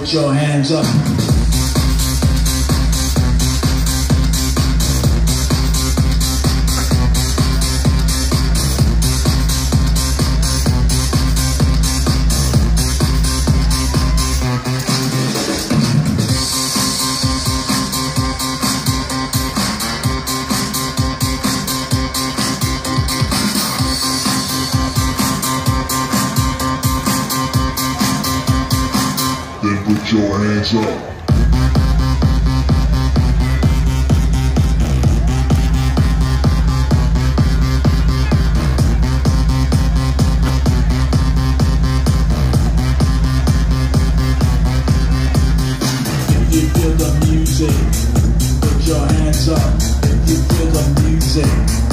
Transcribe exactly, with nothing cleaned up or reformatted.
put your hands up. Then put your hands up. If you feel the music, put your hands up. If you feel the music,